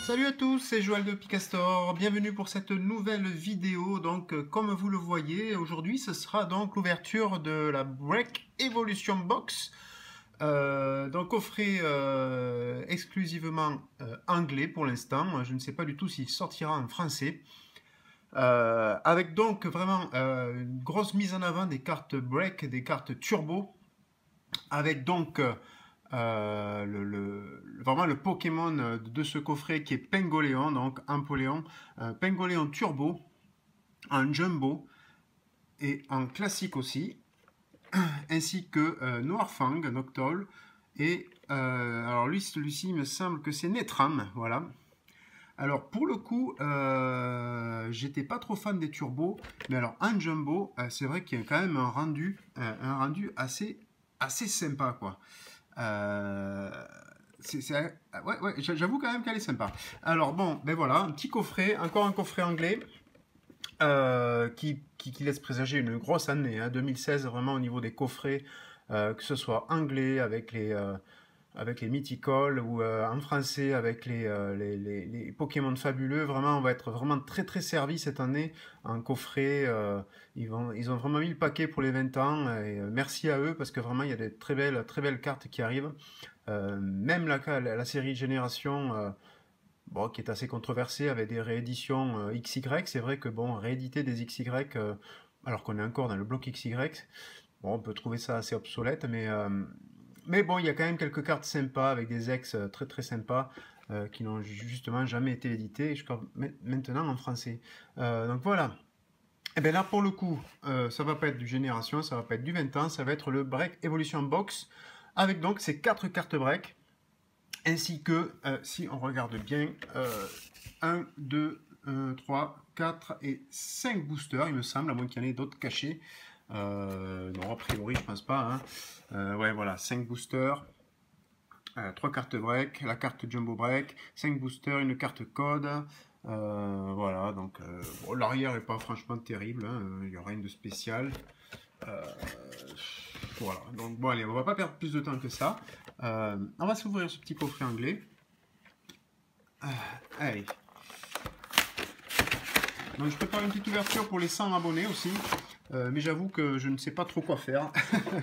Salut à tous, c'est Joël de Picastor, bienvenue pour cette nouvelle vidéo. Donc comme vous le voyez, aujourd'hui ce sera donc l'ouverture de la Break Evolution Box. Donc coffret exclusivement anglais pour l'instant, je ne sais pas du tout s'il sortira en français. Avec donc vraiment une grosse mise en avant des cartes Break, des cartes Turbo, avec donc vraiment le Pokémon de ce coffret qui est Pengoléon, donc Empoléon, Pengoléon Turbo, en Jumbo et en classique aussi, ainsi que Noirfang, Noctowl, et alors celui-ci il me semble que c'est Netram, voilà. Alors pour le coup, j'étais pas trop fan des turbos, mais alors en Jumbo, c'est vrai qu'il y a quand même un rendu assez sympa, quoi. Ouais, j'avoue quand même qu'elle est sympa. Alors bon, ben voilà, un petit coffret, encore un coffret anglais qui laisse présager une grosse année, hein, 2016 vraiment au niveau des coffrets, que ce soit anglais avec les Mythical ou en français avec les Pokémon fabuleux. Vraiment, on va être vraiment très très servi cette année en coffret. Ils ont vraiment mis le paquet pour les 20 ans et merci à eux parce que vraiment il y a des très belles cartes qui arrivent. Même la série Génération, bon, qui est assez controversée avec des rééditions XY. C'est vrai que bon, rééditer des XY alors qu'on est encore dans le bloc XY, bon, on peut trouver ça assez obsolète, mais bon, il y a quand même quelques cartes sympas avec des ex très très sympas qui n'ont justement jamais été éditées jusqu'à maintenant en français. Donc voilà. Et bien là pour le coup, ça va pas être du Génération, ça va pas être du 20 ans, ça va être le Break Evolution Box avec donc ces 4 cartes break ainsi que, si on regarde bien, 1, 2, 3, 4 et 5 boosters, il me semble, à moins qu'il y en ait d'autres cachés. Non, a priori, je pense pas. Hein. Ouais, voilà, 5 boosters, 3 cartes break, la carte Jumbo Break, 5 boosters, une carte code. Voilà, donc bon, l'arrière n'est pas franchement terrible, hein, il n'y a rien de spécial. Voilà, donc bon, allez, on va pas perdre plus de temps que ça. On va s'ouvrir ce petit coffret anglais. Allez. Donc je prépare une petite ouverture pour les 100 abonnés aussi, mais j'avoue que je ne sais pas trop quoi faire.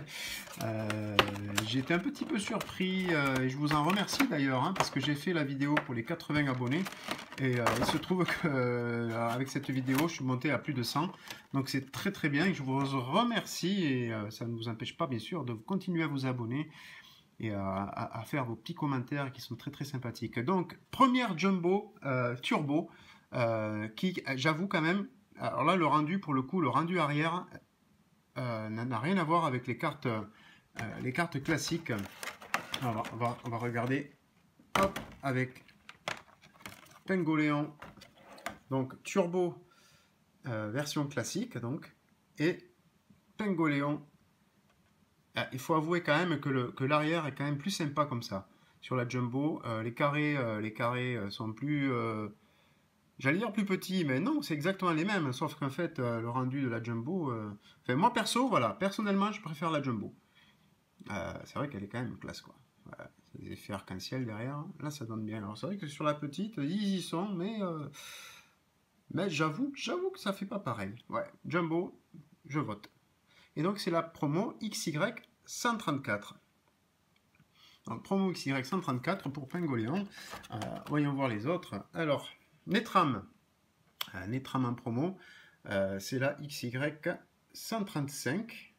J'ai été un petit peu surpris, et je vous en remercie d'ailleurs, hein, parce que j'ai fait la vidéo pour les 80 abonnés, et il se trouve qu'avec cette vidéo, je suis monté à plus de 100, donc c'est très très bien, et je vous remercie, et ça ne vous empêche pas bien sûr de continuer à vous abonner, et à faire vos petits commentaires qui sont très très sympathiques. Donc, première Jumbo Turbo, qui, j'avoue quand même, alors là, le rendu, pour le coup, le rendu arrière n'a rien à voir avec les cartes classiques. Alors, on va regarder, hop, avec Pengoléon, donc Turbo version classique, donc, et Pengoléon. Il faut avouer quand même que l'arrière est quand même plus sympa comme ça. Sur la Jumbo, les carrés sont plus... j'allais dire plus petits, mais non, c'est exactement les mêmes. Sauf qu'en fait, le rendu de la Jumbo... Enfin, moi perso, voilà, personnellement, je préfère la Jumbo. C'est vrai qu'elle est quand même classe, quoi. Voilà, c'est des effets arc-en-ciel derrière. Là, ça donne bien. Alors, c'est vrai que sur la petite, ils y sont, mais j'avoue que ça fait pas pareil. Ouais, Jumbo, je vote. Et donc, c'est la promo XY 134. Donc, promo XY 134 pour Pengoléon. Voyons voir les autres. Alors, Netram. Netram en promo. C'est la XY 135.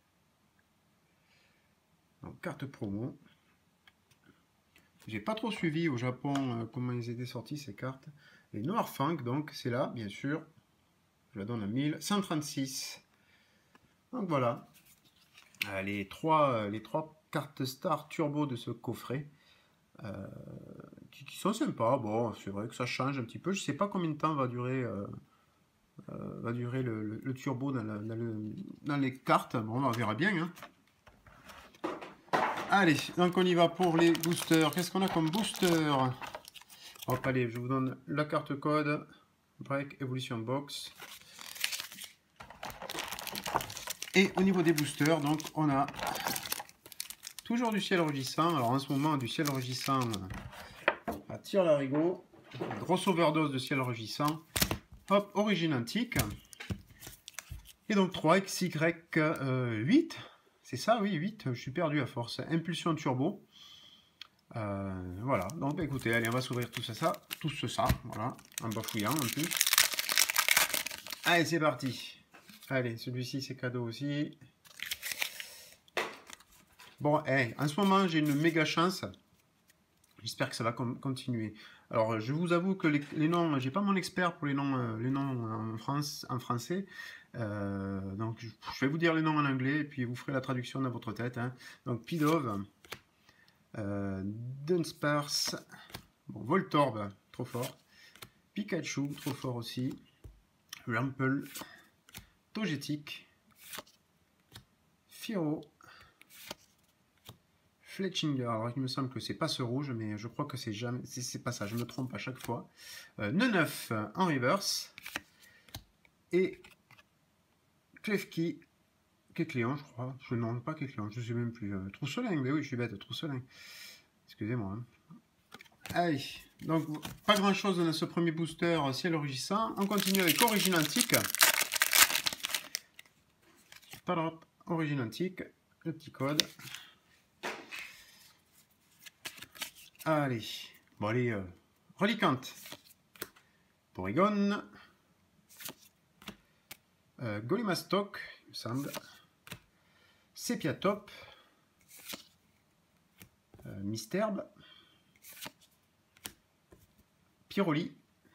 Donc, carte promo. J'ai pas trop suivi au Japon comment ils étaient sortis ces cartes. Les Noirfang, donc, c'est là, bien sûr. Je la donne à 1000. 136. Donc, voilà. Les trois cartes Star Turbo de ce coffret qui sont sympas. Bon, c'est vrai que ça change un petit peu. Je sais pas combien de temps va durer le turbo dans les cartes. Bon, on verra bien. Hein. Allez, donc on y va pour les boosters. Qu'est-ce qu'on a comme booster? Hop, allez, je vous donne la carte code Break Evolution Box. Et au niveau des boosters, donc on a toujours du ciel rugissant. Alors en ce moment, du ciel rugissant à Tire-Larigot. Grosse overdose de ciel rugissant. Hop, origine antique. Et donc 3XY8. C'est ça, oui, 8. Je suis perdu à force. Impulsion turbo. Voilà, donc bah, écoutez, allez, on va s'ouvrir tout ça, voilà, en bafouillant en plus. Allez, c'est parti. Allez, celui-ci c'est cadeau aussi. Bon, hey, en ce moment j'ai une méga chance. J'espère que ça va continuer. Alors, je vous avoue que les noms, j'ai pas mon expert pour les noms en français. Donc, je vais vous dire les noms en anglais et puis vous ferez la traduction dans votre tête. Hein. Donc, Pidove, Dunsparce, bon, Voltorb, trop fort. Pikachu, trop fort aussi. Rumple, Togetic, Firo, Fletchinger, alors il me semble que c'est pas ce rouge, mais je crois que c'est jamais, c'est pas ça, je me trompe à chaque fois. Neneuf en reverse, et Klefki, Kecléon, je crois, non pas Kecléon, je sais même plus, Trousselin, mais oui je suis bête, Trousselin, excusez-moi. Hein. Allez, donc pas grand chose dans ce premier booster ciel rugissant, on continue avec Origine Antique. Origine Antique, le petit code. Allez, bon allez, Reliquante, Porygon, Golimastoc, il me semble, Sepiatop, Misterbe, Pyroli,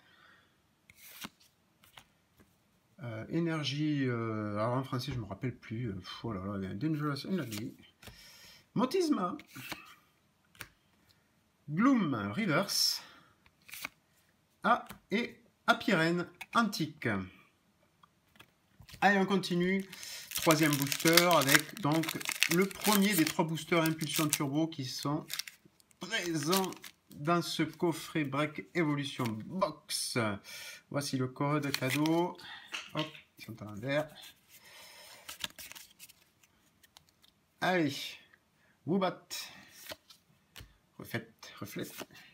Énergie, alors en français je me rappelle plus, oh là là, Dangerous Energy, Motisma, Gloom Reverse, et Apirène Antique. Allez, on continue. Troisième booster avec donc le premier des 3 boosters Impulsion Turbo qui sont présents dans ce coffret Break Evolution Box. Voici le code cadeau. Hop, ils sont en l'envers. Allez, Woobat. Reflet.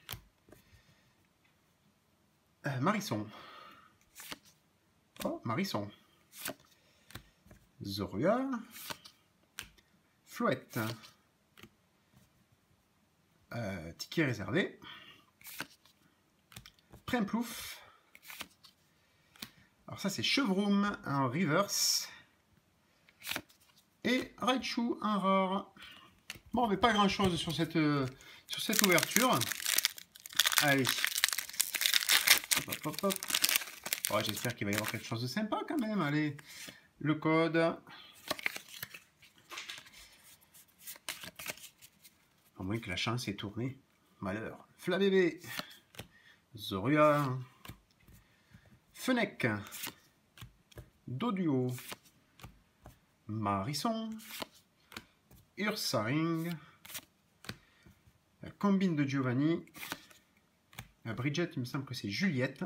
Marisson. Oh, Marisson. Zorua. Flouette. Ticket réservé. Primplouf. Alors ça c'est Chevroom en reverse. Et Raichu en rare. Bon, mais pas grand chose sur cette ouverture. Allez. Hop. Oh, j'espère qu'il va y avoir quelque chose de sympa quand même. Allez. Le code. À moins que la chance ait tourné. Malheur. Flabébé. Zorua. Fennec. Doduo. Marisson. Ursaring. La combine de Giovanni. Bridget, il me semble que c'est Juliette.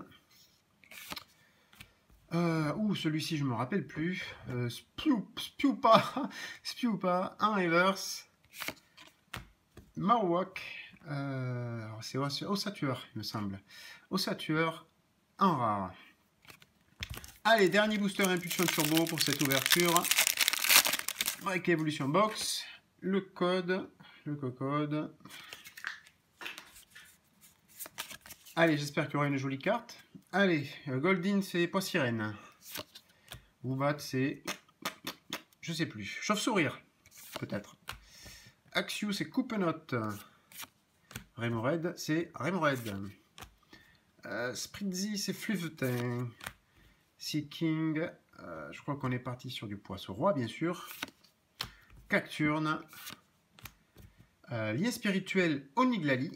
Celui-ci, je me rappelle plus. Spiupa en reverse. Marowak. C'est Ossature, il me semble. Ossature en rare. Allez, dernier booster Impulsion Turbo pour cette ouverture. Avec Evolution Box. Le code. Allez, j'espère qu'il y aura une jolie carte. Allez, Goldin, c'est pas sirène. Woobat, c'est... je sais plus. Chauve-sourire, peut-être. Axio, c'est Coupenote. Remoraid, c'est Remoraid. Spritzy, c'est Fluvetin. Seeking, je crois qu'on est parti sur du poisson roi, bien sûr. Cacturne. Lien spirituel, Oniglali.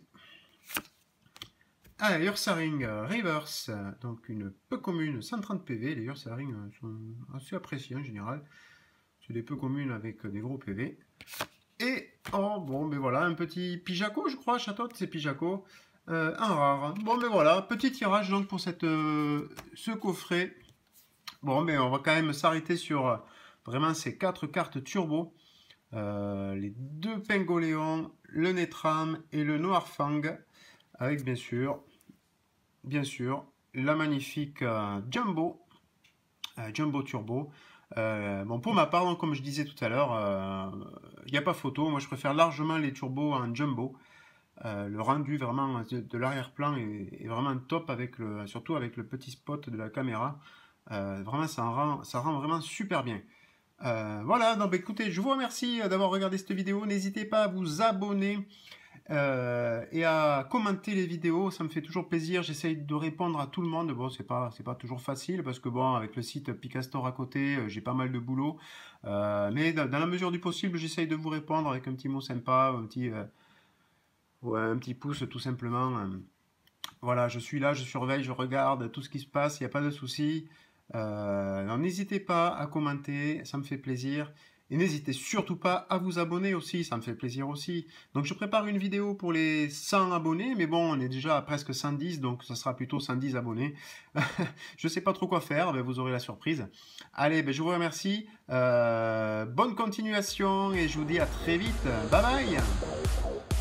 Ursaring Reverse, donc une peu commune, 130 PV. Les Ursaring sont assez appréciés en général. C'est des peu communes avec des gros PV. Et, oh bon, ben voilà, un petit Pijaco, je crois, Chatotte, c'est Pijaco. Un rare. Bon, ben voilà, petit tirage donc pour ce coffret. Bon, mais on va quand même s'arrêter sur vraiment ces 4 cartes turbo. Les 2 Pingoléon, le Netram et le Noirfang. Avec bien sûr bien sûr, la magnifique Jumbo, Jumbo Turbo. Bon, pour ma part, donc, comme je disais tout à l'heure, il n'y a pas photo. Moi, je préfère largement les turbos en Jumbo. Le rendu vraiment de l'arrière-plan est vraiment top, surtout avec le petit spot de la caméra. Vraiment, ça rend vraiment super bien. Voilà, donc bah, écoutez, je vous remercie d'avoir regardé cette vidéo. N'hésitez pas à vous abonner et à commenter les vidéos, ça me fait toujours plaisir. J'essaye de répondre à tout le monde. Bon, c'est pas toujours facile parce que bon, avec le site Picastor à côté, j'ai pas mal de boulot. Mais dans la mesure du possible, j'essaye de vous répondre avec un petit mot sympa, ouais, un petit pouce tout simplement. Voilà, je suis là, je surveille, je regarde tout ce qui se passe, il n'y a pas de souci. Alors n'hésitez pas à commenter, ça me fait plaisir. Et n'hésitez surtout pas à vous abonner aussi, ça me fait plaisir aussi. Donc je prépare une vidéo pour les 100 abonnés, mais bon, on est déjà à presque 110, donc ça sera plutôt 110 abonnés. Je ne sais pas trop quoi faire, mais vous aurez la surprise. Allez, ben, je vous remercie. Bonne continuation et je vous dis à très vite. Bye bye!